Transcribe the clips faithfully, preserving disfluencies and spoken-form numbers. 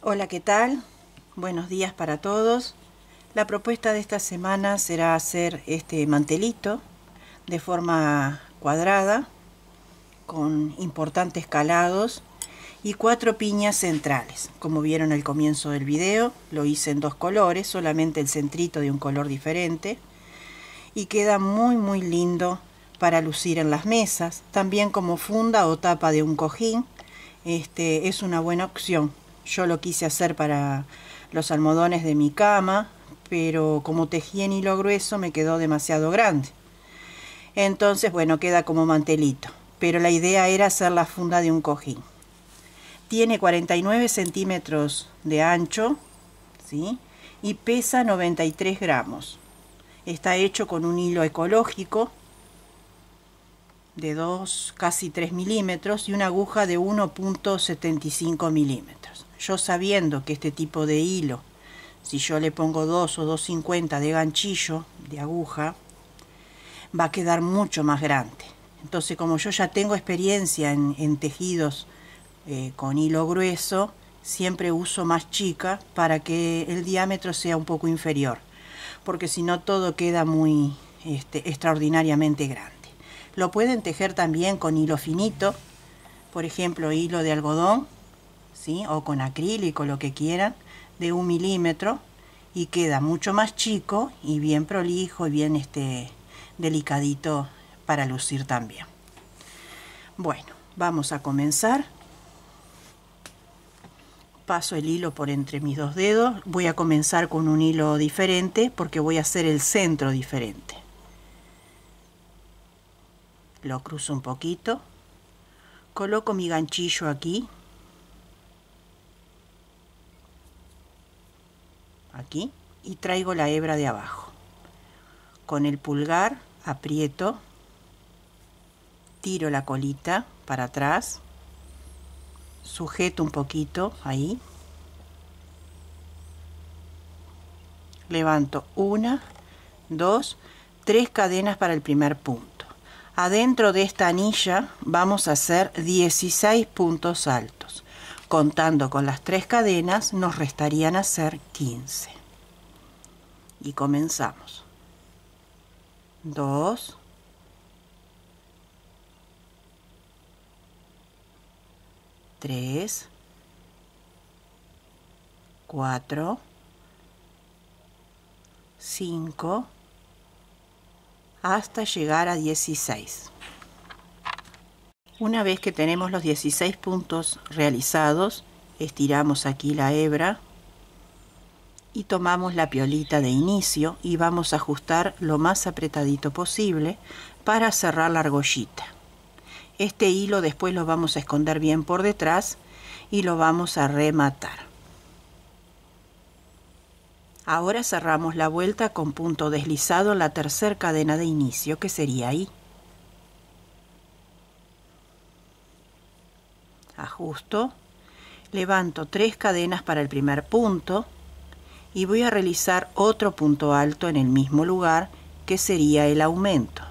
Hola, ¿qué tal? Buenos días para todos. La propuesta de esta semana será hacer este mantelito de forma cuadrada con importantes calados y cuatro piñas centrales. Como vieron al comienzo del video, lo hice en dos colores, solamente el centrito de un color diferente, y queda muy muy lindo para lucir en las mesas, también como funda o tapa de un cojín. Este es una buena opción. Yo lo quise hacer para los almohadones de mi cama, pero como tejí en hilo grueso me quedó demasiado grande. Entonces, bueno, queda como mantelito. Pero la idea era hacer la funda de un cojín. Tiene cuarenta y nueve centímetros de ancho, ¿sí? Y pesa noventa y tres gramos. Está hecho con un hilo ecológico de dos, casi tres milímetros y una aguja de uno punto setenta y cinco milímetros. Yo sabiendo que este tipo de hilo, si yo le pongo dos o dos cincuenta de ganchillo de aguja, va a quedar mucho más grande. Entonces, como yo ya tengo experiencia en, en tejidos eh, con hilo grueso, siempre uso más chica para que el diámetro sea un poco inferior, porque si no todo queda muy este, extraordinariamente grande. Lo pueden tejer también con hilo finito, por ejemplo hilo de algodón, ¿sí? O con acrílico, lo que quieran, de un milímetro, y queda mucho más chico y bien prolijo y bien este, delicadito para lucir también. Bueno, vamos a comenzar. Paso el hilo por entre mis dos dedos. Voy a comenzar con un hilo diferente porque voy a hacer el centro diferente. Lo cruzo un poquito. Coloco mi ganchillo aquí. Aquí. Y traigo la hebra de abajo. Con el pulgar aprieto. Tiro la colita para atrás. Sujeto un poquito ahí. Levanto una, dos, tres cadenas para el primer punto. Adentro de esta anilla vamos a hacer dieciséis puntos altos. Contando con las tres cadenas nos restarían hacer quince. Y comenzamos. dos, tres, cuatro, cinco, hasta llegar a dieciséis. Una vez que tenemos los dieciséis puntos realizados, estiramos aquí la hebra y tomamos la piolita de inicio y vamos a ajustar lo más apretadito posible para cerrar la argollita. Este hilo después lo vamos a esconder bien por detrás y lo vamos a rematar. Ahora cerramos la vuelta con punto deslizado en la tercera cadena de inicio, que sería ahí. Ajusto, levanto tres cadenas para el primer punto y voy a realizar otro punto alto en el mismo lugar, que sería el aumento.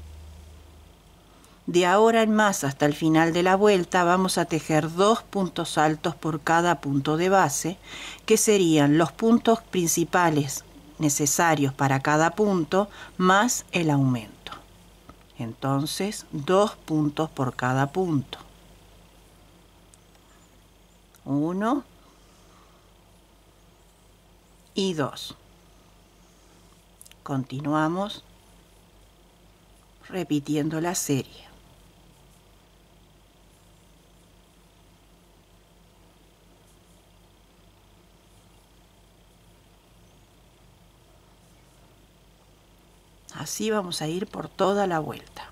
De ahora en más hasta el final de la vuelta vamos a tejer dos puntos altos por cada punto de base, que serían los puntos principales necesarios para cada punto más el aumento. Entonces, dos puntos por cada punto. Uno y dos. Continuamos repitiendo la serie. Así vamos a ir por toda la vuelta.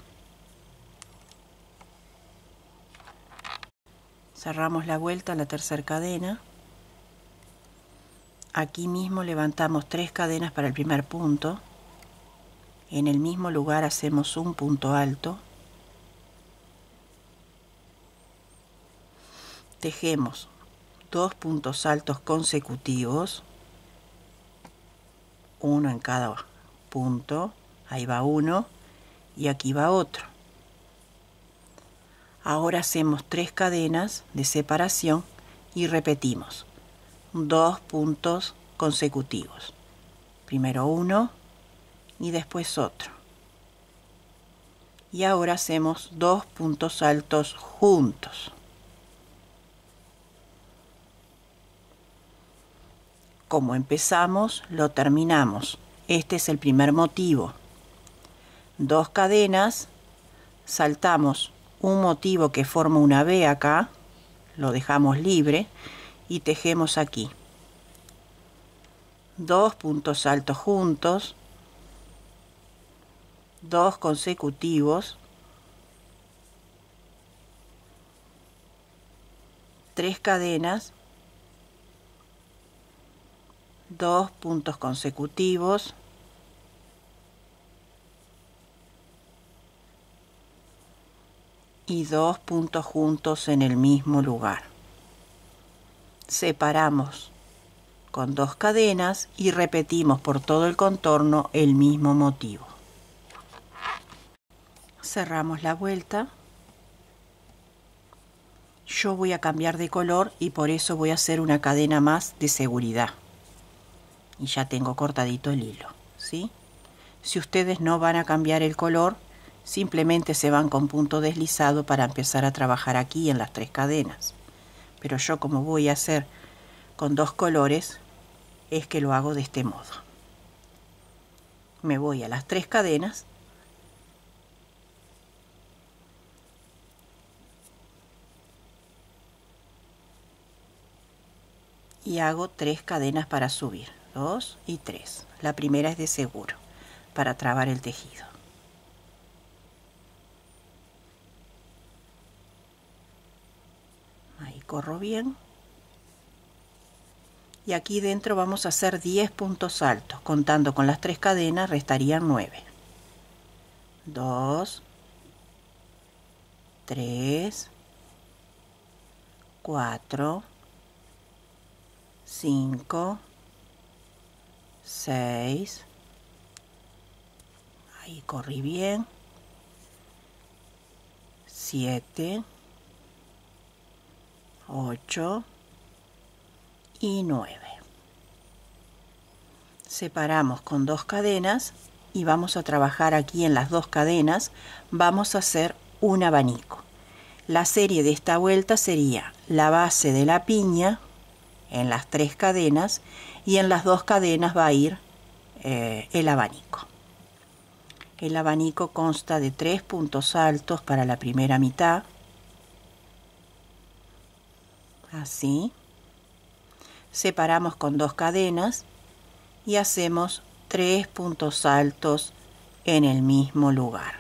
Cerramos la vuelta a la tercera cadena. Aquí mismo levantamos tres cadenas para el primer punto. En el mismo lugar hacemos un punto alto. Tejemos dos puntos altos consecutivos, uno en cada punto. Ahí va uno y aquí va otro. Ahora hacemos tres cadenas de separación y repetimos dos puntos consecutivos. Primero uno y después otro. Y ahora hacemos dos puntos altos juntos. Como empezamos, lo terminamos. Este es el primer motivo. Dos cadenas, saltamos un motivo que forma una V acá, lo dejamos libre y tejemos aquí. Dos puntos altos juntos, dos consecutivos, tres cadenas, dos puntos consecutivos, y dos puntos juntos en el mismo lugar. Separamos con dos cadenas y repetimos por todo el contorno el mismo motivo. Cerramos la vuelta. Yo voy a cambiar de color y por eso voy a hacer una cadena más de seguridad. Y ya tengo cortadito el hilo, ¿sí? Si ustedes no van a cambiar el color, simplemente se van con punto deslizado para empezar a trabajar aquí en las tres cadenas. Pero yo, como voy a hacer con dos colores, es que lo hago de este modo. Me voy a las tres cadenas y hago tres cadenas para subir, dos y tres. La primera es de seguro para trabar el tejido. Ahí corro bien. Y aquí dentro vamos a hacer diez puntos altos. Contando con las tres cadenas restarían nueve. dos, tres, cuatro, cinco, seis. Ahí corrí bien. siete, ocho y nueve. Separamos con dos cadenas y vamos a trabajar aquí en las dos cadenas. Vamos a hacer un abanico. La serie de esta vuelta sería la base de la piña en las tres cadenas y en las dos cadenas va a ir eh, el abanico. El abanico consta de tres puntos altos para la primera mitad, así. Separamos con dos cadenas y hacemos tres puntos altos en el mismo lugar.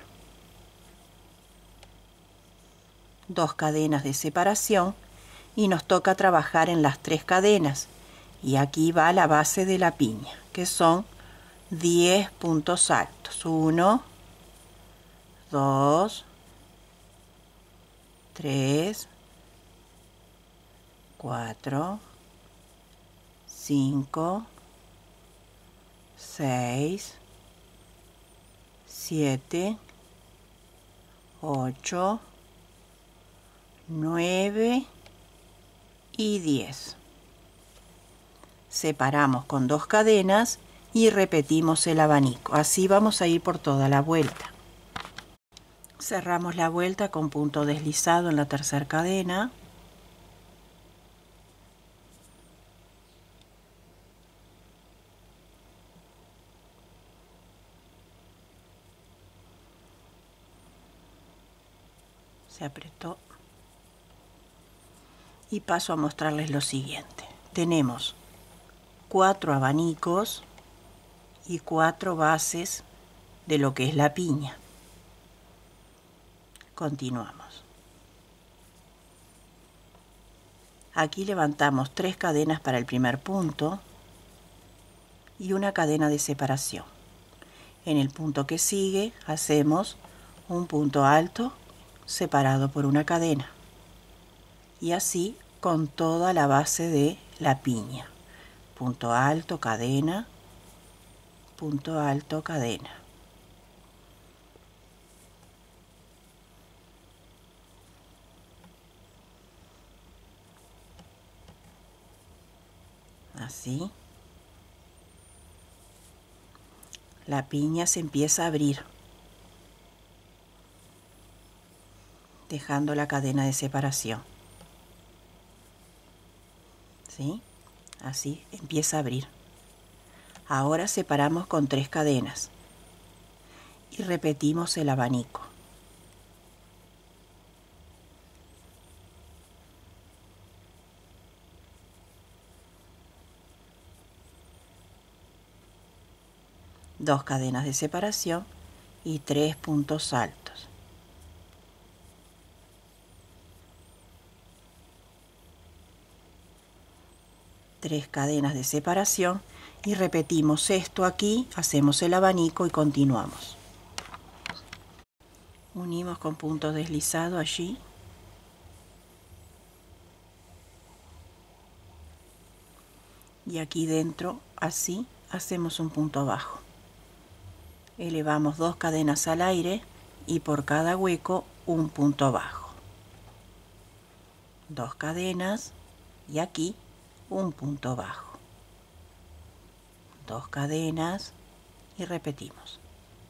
Dos cadenas de separación y nos toca trabajar en las tres cadenas. Y aquí va la base de la piña, que son diez puntos altos. uno, dos, tres, cuatro, cinco, seis, siete, ocho, nueve y diez. Separamos con dos cadenas y repetimos el abanico. Así vamos a ir por toda la vuelta. Cerramos la vuelta con punto deslizado en la tercera cadena. Se apretó. Y paso a mostrarles lo siguiente. Tenemos cuatro abanicos y cuatro bases de lo que es la piña. Continuamos. Aquí levantamos tres cadenas para el primer punto y una cadena de separación. En el punto que sigue hacemos un punto alto separado por una cadena. Y así con toda la base de la piña. Punto alto, cadena, punto alto, cadena. así. La piña se empieza a abrir, dejando la cadena de separación. ¿Sí? Así empieza a abrir. Ahora separamos con tres cadenas y repetimos el abanico. Dos cadenas de separación y tres puntos altos. Tres cadenas de separación y repetimos esto aquí, hacemos el abanico y continuamos. Unimos con punto deslizado allí. Y aquí dentro, así, hacemos un punto bajo. Elevamos dos cadenas al aire y por cada hueco un punto bajo. Dos cadenas y aquí un punto bajo. Dos cadenas y repetimos.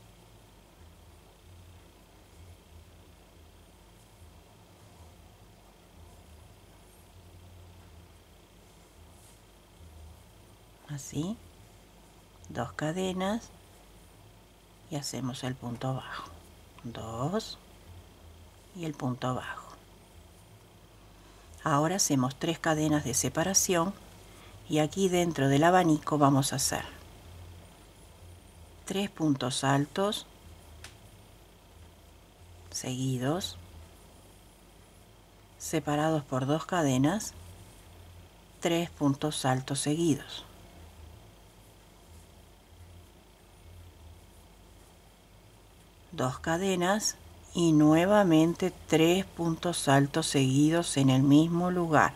Así, dos cadenas y hacemos el punto bajo. Dos y el punto bajo. Ahora hacemos tres cadenas de separación y aquí dentro del abanico vamos a hacer tres puntos altos seguidos, separados por dos cadenas, tres puntos altos seguidos. Dos cadenas y nuevamente tres puntos altos seguidos en el mismo lugar.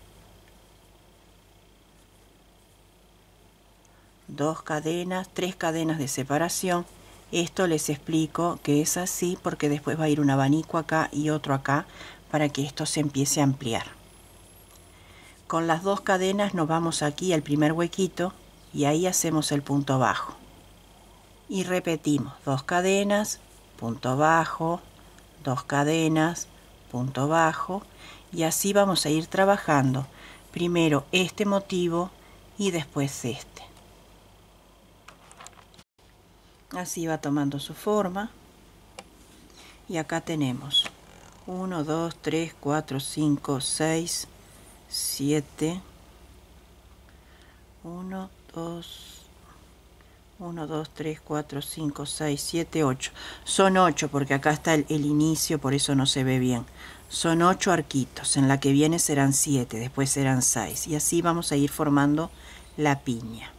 Dos cadenas, tres cadenas de separación. Esto les explico que es así porque después va a ir un abanico acá y otro acá para que esto se empiece a ampliar. Con las dos cadenas nos vamos aquí al primer huequito y ahí hacemos el punto bajo. Y repetimos dos cadenas, punto bajo, dos cadenas, punto bajo, y así vamos a ir trabajando primero este motivo y después este. Así va tomando su forma y acá tenemos uno, dos, tres, cuatro, cinco, seis, siete, uno, dos, uno, dos, tres, cuatro, cinco, seis, siete, ocho. Son ocho porque acá está el, el inicio, por eso no se ve bien. Son ocho arquitos, en la que viene serán siete, después serán seis. Y así vamos a ir formando la piña.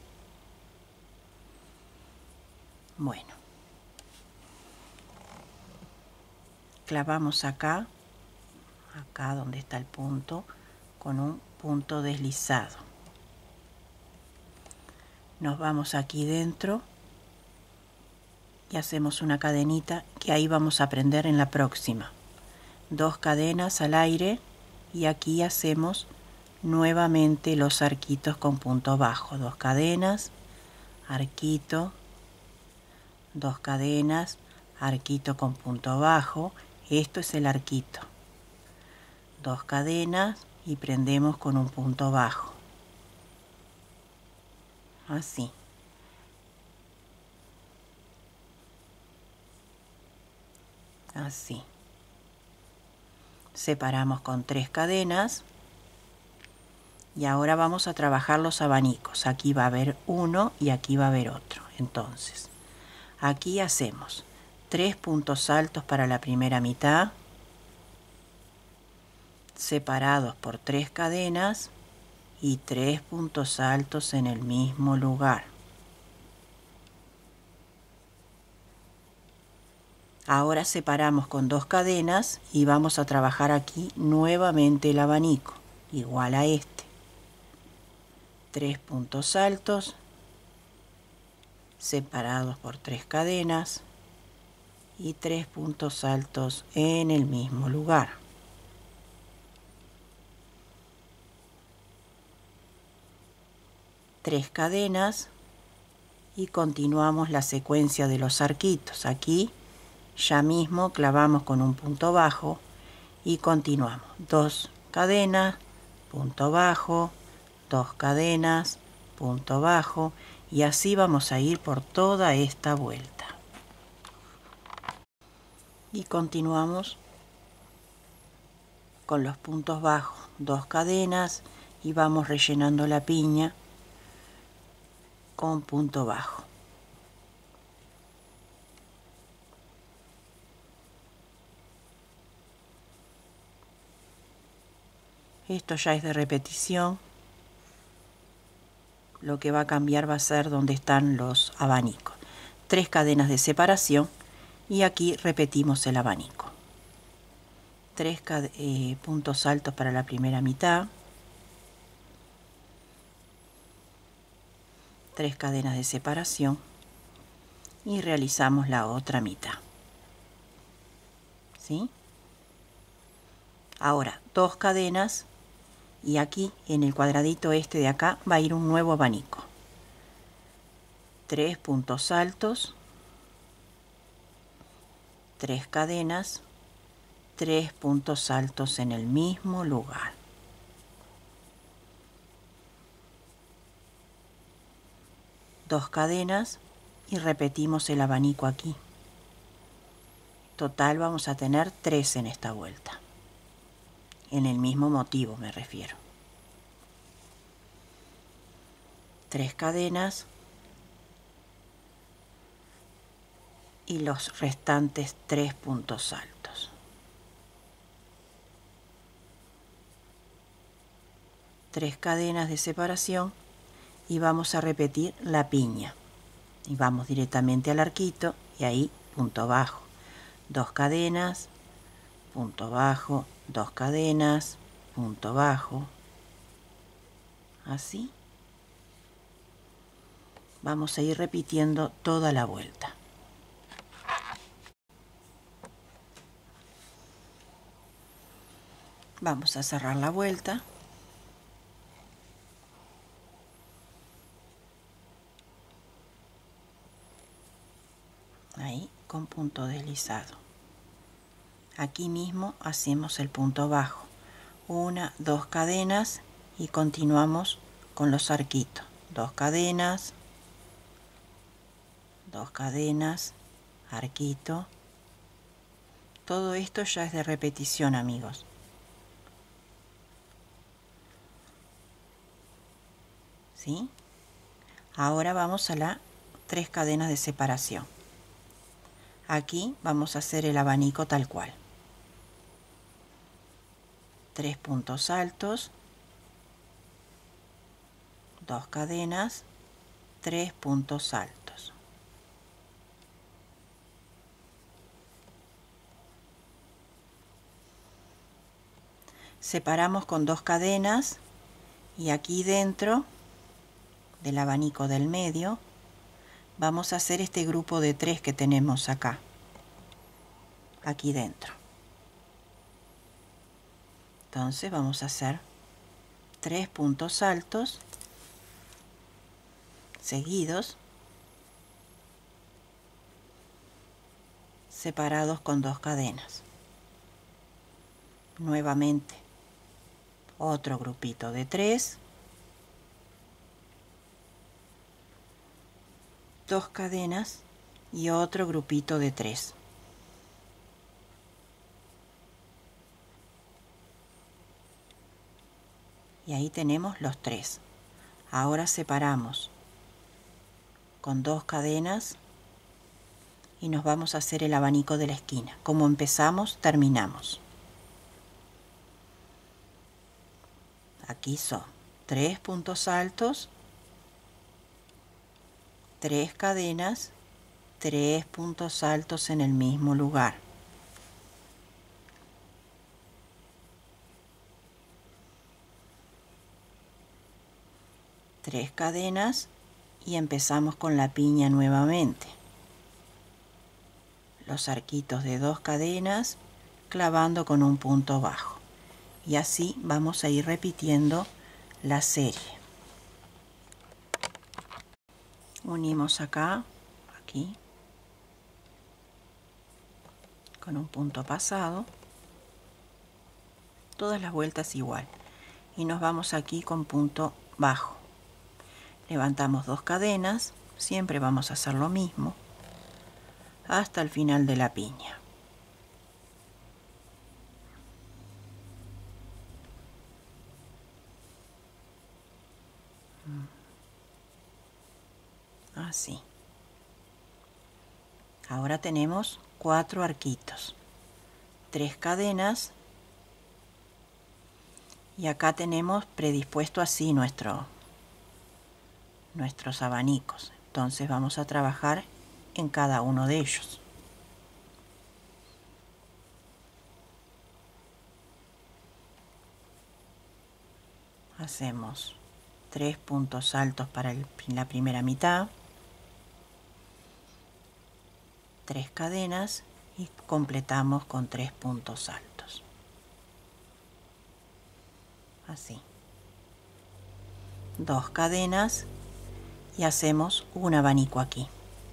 Bueno. Clavamos acá, acá donde está el punto, con un punto deslizado. Nos vamos aquí dentro y hacemos una cadenita que ahí vamos a aprender en la próxima. Dos cadenas al aire y aquí hacemos nuevamente los arquitos con punto bajo. Dos cadenas, arquito, dos cadenas, arquito con punto bajo. Esto es el arquito. Dos cadenas y prendemos con un punto bajo. Así. Así. Separamos con tres cadenas y ahora vamos a trabajar los abanicos. Aquí va a haber uno y aquí va a haber otro. Entonces, aquí hacemos tres puntos altos para la primera mitad, separados por tres cadenas y tres puntos altos en el mismo lugar. Ahora separamos con dos cadenas y vamos a trabajar aquí nuevamente el abanico, igual a este. Tres puntos altos, separados por tres cadenas y tres puntos altos en el mismo lugar. tres cadenas y continuamos la secuencia de los arquitos. Aquí ya mismo clavamos con un punto bajo y continuamos. Dos cadenas, punto bajo, dos cadenas, punto bajo, y así vamos a ir por toda esta vuelta. Y continuamos con los puntos bajos, dos cadenas, y vamos rellenando la piña con punto bajo. Esto ya es de repetición. Lo que va a cambiar va a ser donde están los abanicos. Tres cadenas de separación y aquí repetimos el abanico. Tres eh, puntos altos para la primera mitad. Tres cadenas de separación y realizamos la otra mitad. ¿Sí? Ahora, dos cadenas. Y aquí en el cuadradito este de acá va a ir un nuevo abanico. Tres puntos altos, tres cadenas, tres puntos altos en el mismo lugar. Dos cadenas y repetimos el abanico aquí. Total vamos a tener tres en esta vuelta. En el mismo motivo me refiero. Tres cadenas y los restantes tres puntos altos. Tres cadenas de separación y vamos a repetir la piña. Y vamos directamente al arquito y ahí punto bajo. Dos cadenas, punto bajo, dos cadenas, punto bajo, así. Vamos a ir repitiendo toda la vuelta. Vamos a cerrar la vuelta. Ahí con punto deslizado. Aquí mismo hacemos el punto bajo, una, dos cadenas y continuamos con los arquitos, dos cadenas, dos cadenas, arquito. Todo esto ya es de repetición, amigos. ¿Sí? Ahora vamos a las tres cadenas de separación. Aquí vamos a hacer el abanico tal cual. Tres puntos altos, dos cadenas, tres puntos altos. Separamos con dos cadenas y aquí dentro del abanico del medio vamos a hacer este grupo de tres que tenemos acá, aquí dentro. Entonces vamos a hacer tres puntos altos seguidos, separados con dos cadenas. Nuevamente otro grupito de tres, dos cadenas y otro grupito de tres. Y ahí tenemos los tres. Ahora separamos con dos cadenas y nos vamos a hacer el abanico de la esquina. Como empezamos, terminamos. Aquí son tres puntos altos, tres cadenas, tres puntos altos en el mismo lugar. Tres cadenas y empezamos con la piña nuevamente. Los arquitos de dos cadenas clavando con un punto bajo. Y así vamos a ir repitiendo la serie. Unimos acá, aquí, con un punto pasado, todas las vueltas igual, y nos vamos aquí con punto bajo. Levantamos dos cadenas, siempre vamos a hacer lo mismo hasta el final de la piña. Así. Ahora tenemos cuatro arquitos, tres cadenas, y acá tenemos predispuesto así nuestro, nuestros abanicos. Entonces vamos a trabajar en cada uno de ellos. Hacemos tres puntos altos para el, la primera mitad, tres cadenas y completamos con tres puntos altos. Así. Dos cadenas y hacemos un abanico aquí.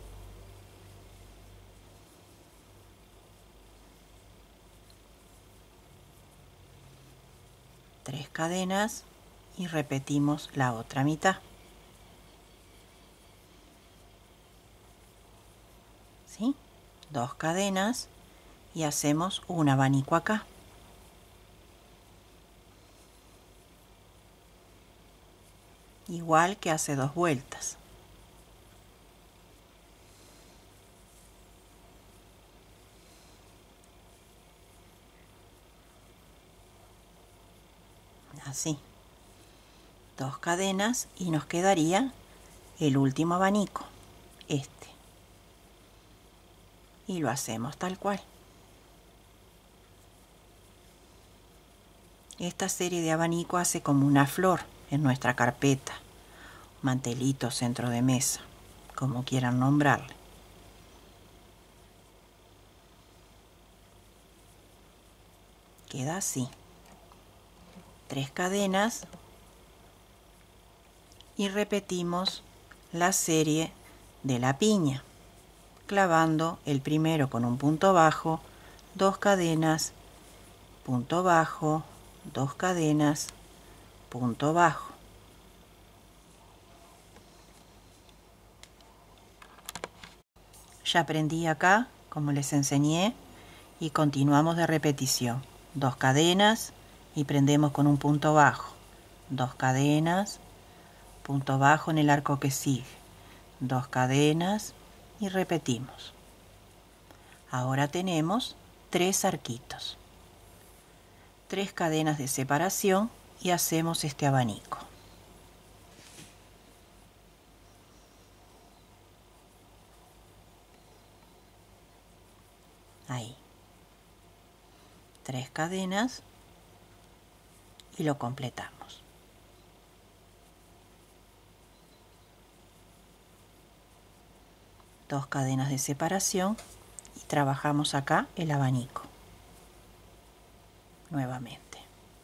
Tres cadenas y repetimos la otra mitad. ¿Sí? Dos cadenas y hacemos un abanico acá. Igual que hace dos vueltas. Así. Dos cadenas y nos quedaría el último abanico, este. Y lo hacemos tal cual. Esta serie de abanico hace como una flor en nuestra carpeta, mantelito, centro de mesa, como quieran nombrarle. Queda así. Tres cadenas y repetimos la serie de la piña, clavando el primero con un punto bajo, dos cadenas, punto bajo, dos cadenas, punto bajo. Ya aprendí acá, como les enseñé, y continuamos de repetición. Dos cadenas y prendemos con un punto bajo. Dos cadenas, punto bajo en el arco que sigue. Dos cadenas y repetimos. Ahora tenemos tres arquitos. Tres cadenas de separación y hacemos este abanico. Ahí. Tres cadenas y lo completamos. Dos cadenas de separación y trabajamos acá el abanico. Nuevamente.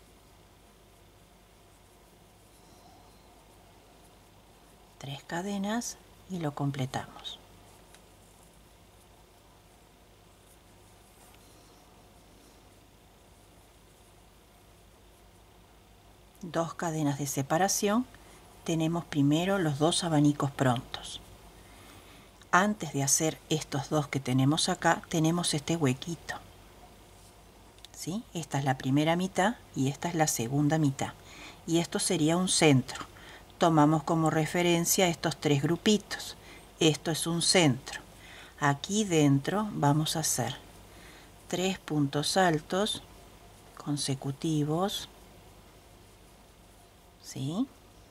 Tres cadenas y lo completamos. Dos cadenas de separación, tenemos primero los dos abanicos prontos. Antes de hacer estos dos que tenemos acá, tenemos este huequito. ¿Sí? Esta es la primera mitad y esta es la segunda mitad. Y esto sería un centro. Tomamos como referencia estos tres grupitos. Esto es un centro. Aquí dentro vamos a hacer tres puntos altos consecutivos. ¿Sí?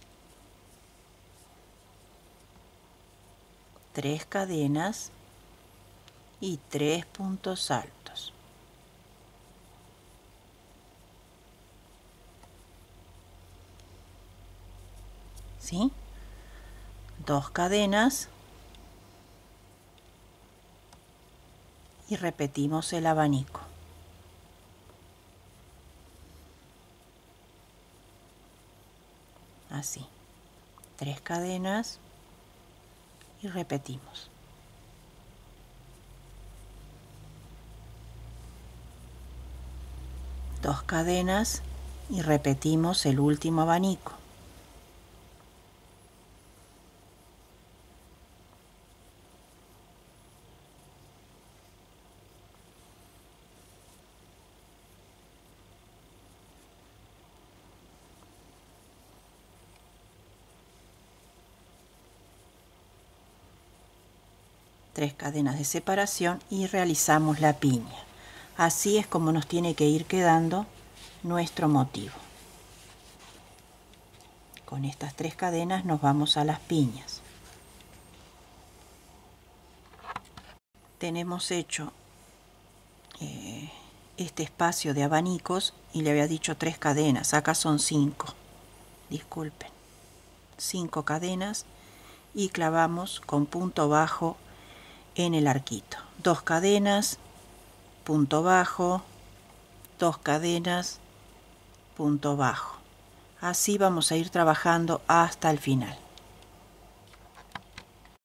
Tres cadenas y tres puntos altos. ¿Sí? Dos cadenas y repetimos el abanico. Así. Tres cadenas y repetimos. Dos cadenas y repetimos el último abanico. Tres cadenas de separación y realizamos la piña. Así es como nos tiene que ir quedando nuestro motivo. Con estas tres cadenas nos vamos a las piñas. Tenemos hecho eh, este espacio de abanicos y le había dicho tres cadenas, acá son cinco, disculpen, cinco cadenas y clavamos con punto bajo en el arquito. Dos cadenas, punto bajo, dos cadenas, punto bajo. Así vamos a ir trabajando hasta el final.